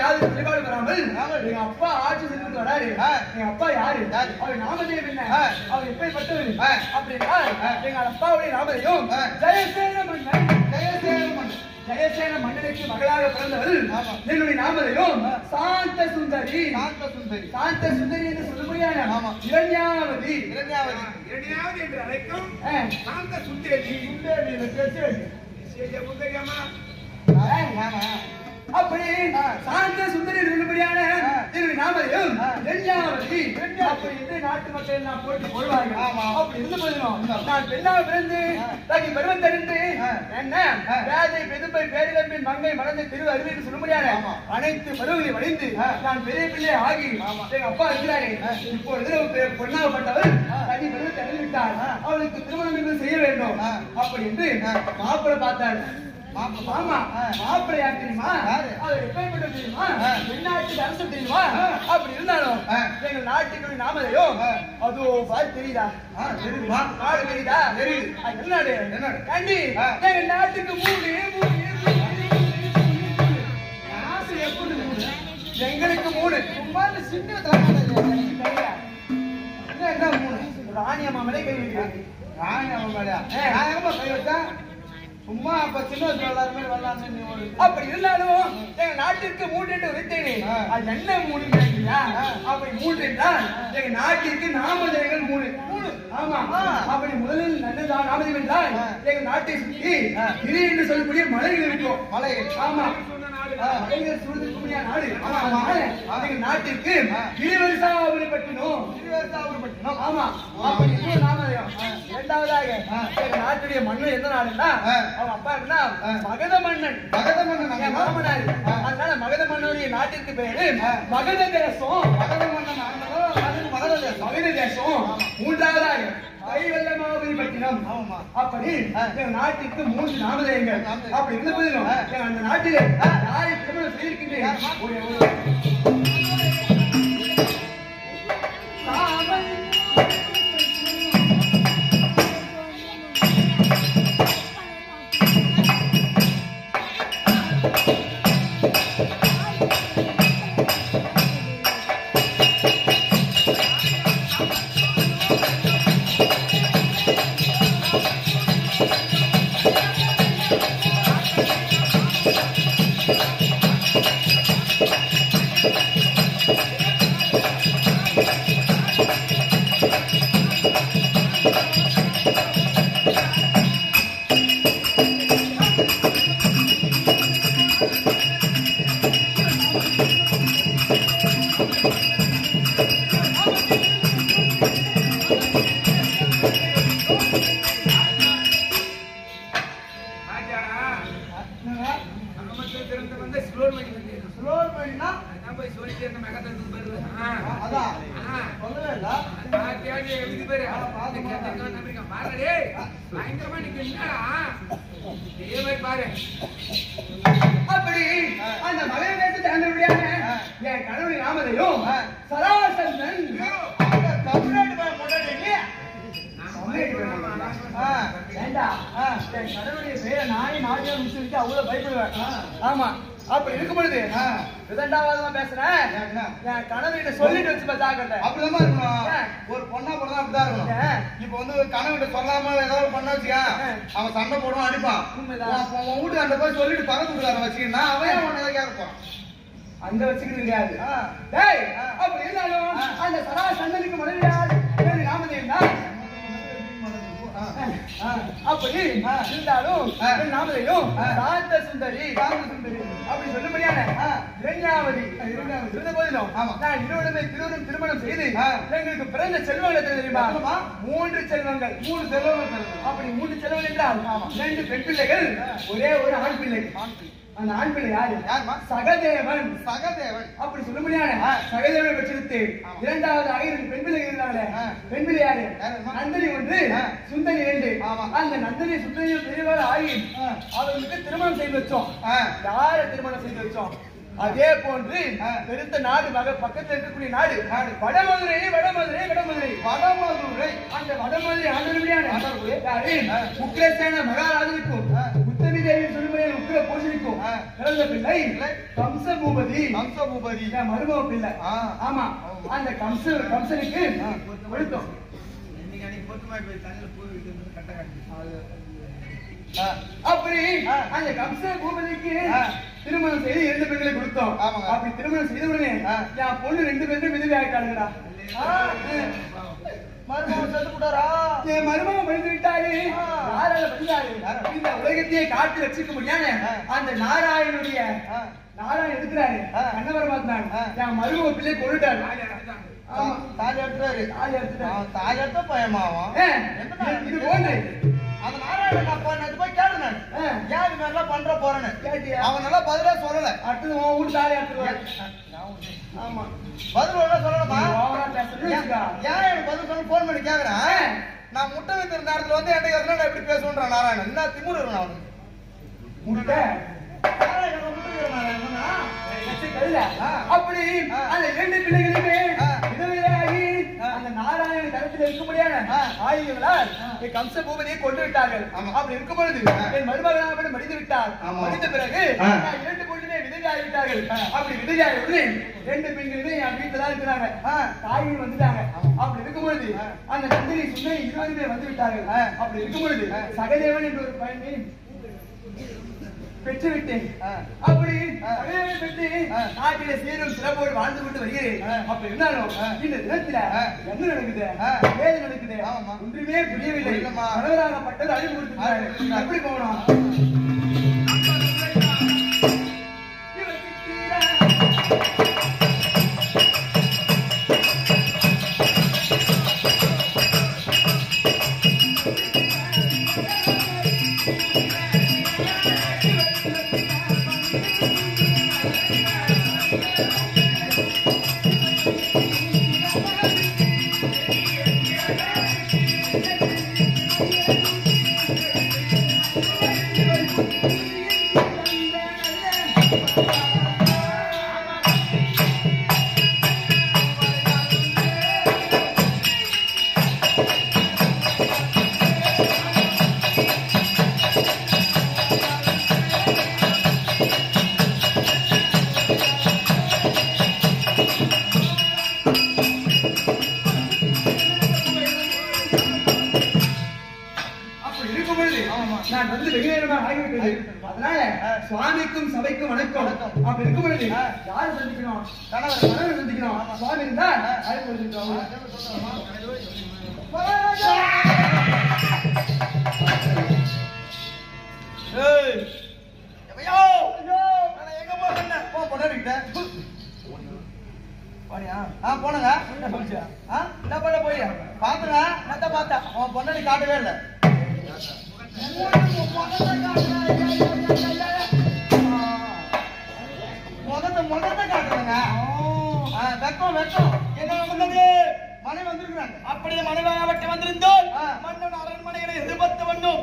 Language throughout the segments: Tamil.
யாரும் வழிபாடு பெறாமல் எங்க அப்பா ஆட்சி செஞ்சு வராரு. எங்க அப்பா யாரு? அவர் நாமதேவ் என்ன? அவர் எப்படிப்பட்டவர் அப்படின்னா எங்க அப்பாவுடைய நாமதேவம் ஜெயசேன மன்னன். ஜெயசேன மன்னனுக்கு மகளாக பிறந்தவள் என்னுடைய நாமதேவம் சாந்த சுந்தரி. சாந்த சுந்தரி என்று சொல்லும்படியான இரண்யாவதி என்று அழைக்கும் சாந்த சுந்தரி. அப்படி சாந்த சுந்தரி சொல்லும்படியான நாமதேவம் இரண்யாவதி அப்படி என்று நாட்டு மக்கள் எல்லாம் போட்டி போடுவார்கள். அப்படி இருந்து போயிடும். நான் பெண்ணாக பிறந்து தனி பருவம் தெரிந்து என்ன வேதை பெதுப்பை பேரிடம்பின் மங்கை மறந்து திரு அருவி என்று சொல்லும்படியான அனைத்து பருவங்களை வடிந்து நான் பெரிய பிள்ளை ஆகி எங்க அப்பா இருக்கிறாரே இப்பொழுது பொண்ணாகப்பட்டவர் தனி பருவத்தை அடைந்துவிட்டார். அவளுக்கு திருமணம் என்று செய்ய வேண்டும் அப்படி என்று மாப்பிள்ளை பார்த்தார். மாமா மாப்பிள்ளை யார் தெரியுமா? அவர் எப்படிப்பட்ட தெரியுமா? வெளிநாட்டுக்கு அரசு தெரியுமா? அப்படி இருந்தாலும் எங்கள் நாட்டுக்கு நாமதையோ அதோ பாரு தெரியுதா? நாடு தெரியுதா? தெரியுது. வெளிநாடு கண்டி எங்கள் நாட்டுக்கு மூணு எங்களுக்கு மூணு சின்ன என்ன மூணு ராணி அம்மா மேலே கை வைக்கிறாங்க. ராணி அம்மா மேலே கை வச்சா சும்மா அப்ப சின்ன எல்லாருமே வரலாம்னு அப்படி இருந்தாலும் எங்க நாட்டிற்கு மூன்று என்று உரைத்தேனே அது என்ன மூணு கேட்கிறீங்களா? அப்படி மூன்று என்றால் எங்க நாட்டிற்கு நாமதேவர்கள் மூணு. ஆமா அப்படி முதலில் நல்லதான் நாமதேவன் என்றால் எங்க நாட்டை சுற்றி கிரி என்று சொல்லக்கூடிய மலைகள் இருக்கும். மலைகள் ஆமா மலைகள் சூழ்ந்திருக்கக்கூடிய நாடு. எங்க நாட்டிற்கு கிரிவரிசாபுரிப்பட்டினம். ஆமா அப்படி நாமதேவம். இரண்டாவதாக எங்க நாட்டுடைய மன்னன் எந்த நாடுன்னா அவன் அப்பா எப்படின்னா மகத மன்னன். மாமனாரு. அதனால மகத மன்னனுடைய நாட்டிற்கு பேரு மகத தேசம். மகத மன்னன் மகத தேசம். மூன்றாவதாக கைவல்லமாபுரிப்பட்டினம். அப்படி எங்க நாட்டிற்கு மூன்று நாமதேயங்கள். அப்படி இருந்த போதிலும் அந்த நாட்டிலே யாரை திருமணம் செய்திருக்கின்றேன் அப்படி அந்த மகன் வேட்டத்தை அந்தபடியான என் கணவன் நாமதையும் சராசந்தன் கடவுளுடைய பேரை நானே நாட்டியா முடிச்சு அவ்வளவு பயப்படுவேன். ஆமா அப்படி இருக்கும் பொழுது விதண்டாவாதமா பேசுறேன். என் கணவன் சொல்லிட்டு வச்சு ஜாக்கிரதை. அப்படிதான் இருக்கணும். ஒரு பொண்ணா போனா அப்படிதான் இருக்கணும். இப்ப வந்து கணவன் சொல்லாம ஏதாவது பண்ண வச்சுக்க அவன் சண்டை போடுவான் அடிப்பான். உன் வீட்டு அந்த போய் சொல்லிட்டு பக்கத்து வீட்டுக்காரன் வச்சுக்கினா அவன் உன்னை கேட்க போறான். அங்க வச்சுக்கிட்டு இருக்காது. அப்படி இருந்தாலும் அந்த சரா சண்டனுக்கு மனைவியார் நாமதேவன் தான். அப்படி இருந்தாலும் நாமதேவம் சாந்த சுந்தரி அப்படி சொல்லும்படியான இரண்டாவது இருந்த போதிலும் நான் இருவருமே திருமணம் செய்து எங்களுக்கு பிறந்த செல்வங்கள் தெரியுமா? மூன்று செல்வங்கள். அப்படி மூன்று செல்வங்கள் என்றால் 2 பெண் பிள்ளைகள் ஒரே ஒரு ஆண் பிள்ளை. அந்த ஆண் பிள்ளை யாரு? சகதேவன். அப்படி சொல்லும்படியான சகதேவனை பெற்றிருத்து இரண்டாவது 2 பெண் பிள்ளைகள் இருந்தாங்களே பெண் பிள்ளை யாரு? நந்தினி 1 சுந்தரி 2. அந்த நந்தினி சுந்தரி பெரியவாள் ஆகி அவர்களுக்கு திருமணம் செய்து வச்சோம். யார திருமணம் செய்து வச்சோம்? அதே போன்று பெருத்த நாடு பக்கத்தில் இருக்கக்கூடிய நாடு வடமதுரை. அந்த வடமதுரை ஆண்டவருடைய உக்ரேசேன மகாராஜனுக்கும் உத்தமி தேவி சொல்லும்போது சுக்கிர பூஜைக்கும் பிறந்த பிள்ளை கம்ச பூபதி. கம்ச பூபதி மருமக பிள்ளை. ஆமா, அந்த கம்சனுக்கு கொடுத்தோம். அப்படி அந்த கம்ச பூபதிக்கு திருமணம் செய்து 2 பெண்களை கொடுத்தோம். அப்படி திருமணம் செய்த உடனே என் பொண்ணு 2 பேரும் விதவை ஆயிட்டாளுடா. மருமகன் செத்து விட்டாரா? என் மருமகன் மனித விட்டாரு. யாரால பண்ணியாரு? இந்த உலகத்தையே காட்டி வச்சுக்க முடியாது. அந்த நாராயணன் எடுக்கிறாரு கண்ணவரமாத்தான் என் மருமக பிள்ளை கொண்டுட்டாரு. தாலி எடுத்த பயமாவும் இது போன்று அந்த நாராயணன் அப்ப போய் கேளு. நான் ஏன் இது மாதிரிலாம் பண்ற போறேன்னு கேட்டியா? அவன் நல்லா பதிலே சொல்லல. அடுத்தது உன் வீட்டு தாலி எடுத்துருவாரு. ஆமா, பதில் சொல்லணுமா? ஏன் எனக்கு பதில் சொல்ல போன் பண்ணி கேக்குறேன். நான் முட்டை வைத்திருந்த நேரத்துல வந்து என்கிட்ட நான் எப்படி பேசுவேன் நாராயணன்? என்ன திமுரு இருக்கணும் அவனுக்கு? முட்டை அப்படி அந்த 2 பிள்ளைகளுமே விதவையாகி அந்த நாராயண தரத்தில் இருக்க முடியாத ஆயுதங்களால் கம்ச பூபதியை கொண்டு விட்டார்கள். அப்படி இருக்கும் பொழுது என் மருமகனாக மடிந்து விட்டார். மடிந்த பிறகு 2 பொண்ணுமே விதவையாகிவிட்டார்கள். அப்படி விதவையாகியுடனே 2 பெண்களுமே என் வீட்டுல தான் இருக்கிறாங்க. தாய்கள் வந்துட்டாங்க. அப்படி இருக்கும் பொழுது அந்த நந்தினி சுந்தரி 20 வந்து விட்டார்கள். அப்படி இருக்கும் பொழுது சகதேவன் என்ற ஒரு பையனை பெற்று விட்டேன். அப்படி பெற்று நாட்டிலே சீரும் சிறப்போடு வாழ்ந்து கொண்டு வருகிறேன். அப்ப இருந்தாலும் இந்த தினத்துல என்ன நடக்குது, ஏது நடக்குது ஒன்றுமே புரியவில்லை. மனவராகப்பட்டது அழிவு கொடுத்துட்டாரு. எப்படி போகணும்? நான் வந்து வெகு நேரமாக ஆகிவிட்டது. அதனால சுவாமிக்கும் சபைக்கும் வணக்கம். அப்படி இருக்கும் பொழுது யாரு சந்திக்கணும்? கணவர் சந்திக்கணும். சுவாமி இருந்தா அழைப்பு கொடுத்துட்டோம். போனங்க என்ன பண்ண போய் பாத்துங்க பார்த்தா அவன் பொண்ணு காட்டவே இல்லை. முகத்தை காட்டுறங்க. வெக்கம் என்ன வந்தது? மனைவி வந்திருக்கிறாங்க. அப்படியே மனைவி வந்திருந்தோம். மன்னன் அரண்மனைகளை எதிர்பார்த்து வந்தோம்.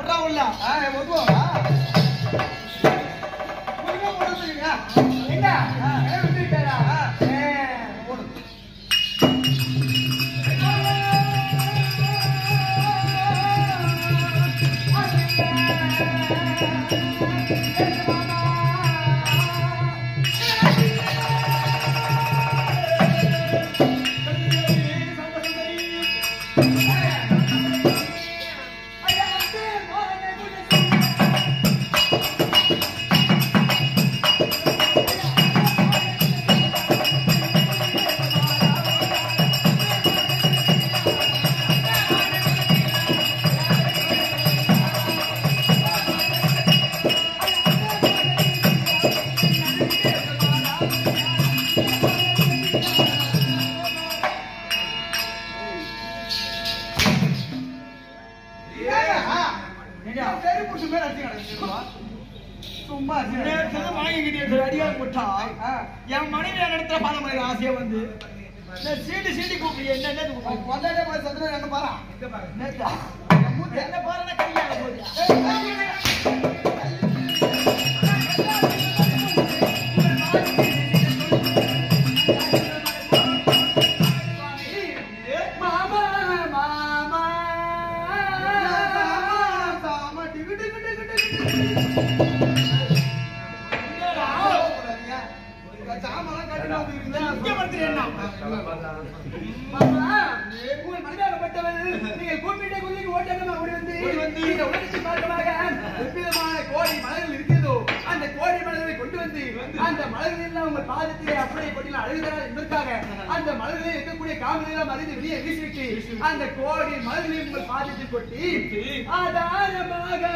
சும்மா அடியா போட்டா என் மனைவி இடத்துல பாதமலை ஆசையா வந்து சீண்டி கூப்பிடு என்ன பாரு என்ன பாரு கையால போது சாமான் கட்டி வந்துருக்கீங்களா இங்க வந்துறேன்னா உங்கள் மனிதப்பட்டவர் நீங்கள் கூப்பிட்ட குதிரைக்கு ஓட்டமா ஓடி வந்து இந்த உணர்ச்சி மார்க்கமாக எவ்விதமான கோடி மலர்கள் இருக்கிறதோ அந்த கோடி மலர்களை கொண்டு வந்து அந்த மலர்கள் எல்லாம் உங்கள் பாதத்திலே அப்படியே கொண்டு அழுகிறார் என்பதற்காக அந்த மலர்களை இருக்கக்கூடிய காமலையெல்லாம் அறிந்து வெளியே வீசிவிட்டு அந்த கோடி மலர்களை உங்கள் பாதத்தில் கொட்டி ஆதாரமாக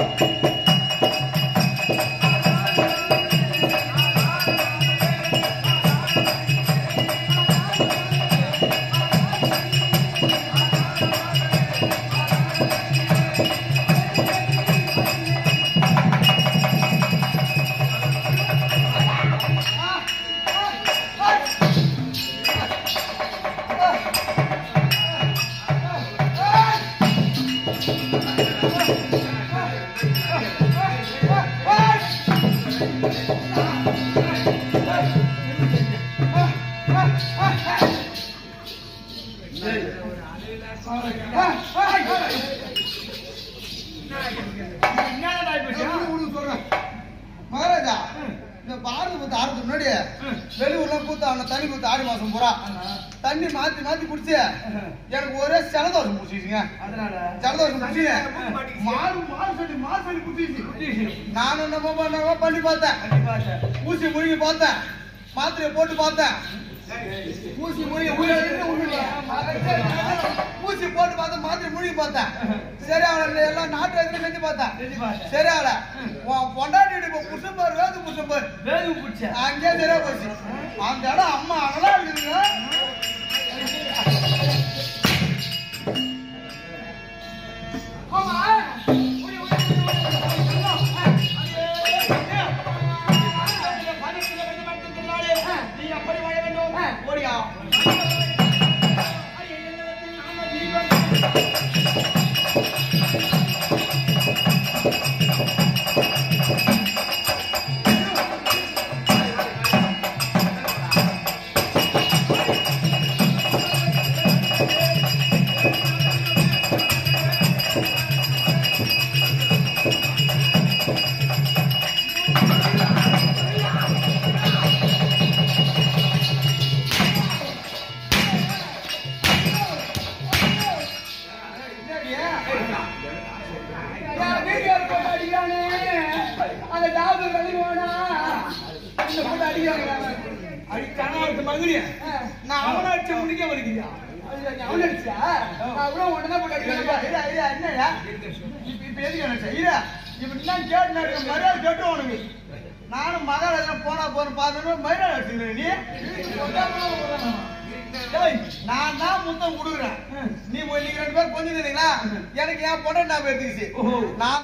மகாராஜா இந்த பாரத பத்து ஆடுறதுக்கு முன்னாடி வெளியூர்ல கூத்த அவன தண்ணி கூத்த ஆடி மாசம் பூரா தண்ணி மாத்தி மாத்தி குடிச்சு எனக்கு ஒரே செலதோஷம் குடிச்சிச்சுங்க. செலதோஷம் குடிச்சு மாறு சொல்லி குடிச்சிச்சு. நானும் நம்ம பண்ணி பார்த்தேன், ஊசி முழுகி பார்த்தேன், மாத்திரையை போட்டு பார்த்தேன், ஊசி முழுகி ஊசி போட்டு பார்த்தேன், மாத்திரை முழுகி பார்த்தேன். சரி அவளை எல்லாம் நாட்டு வைத்தியம் செஞ்சு பார்த்தேன். சரி அவளை பொண்டாட்டி புஷம்பர் வேது புஷம்பர் வேது பிடிச்ச அங்கே சரியா போச்சு. அந்த இடம் அம்மா அங்கெல்லாம் இருக்குதுங்க. நீ அப்படி வாழ வேண்டும் ஓடியா நான் அவனை அடிச்ச முடிக்க வருகிறியா? அவன் அடிச்சா நான் கூட உடனே போட்டு அடிக்கிறேன். என்னையா இப்ப எதுக்கு என்ன செய்ய இப்படிலாம் கேட்டு மரியாதை கேட்டு உனக்கு நானும் மகாராஜா போனா போன பாத்து மரியாதை அடிச்சுக்கிறேன். நீ நான் தான் முத்தம் கொடுக்குறேன், நீ நீங்க 2 பேரும் கொஞ்சம் எனக்கு என் பொண்ணை நான் எடுத்துக்கிச்சு. நான்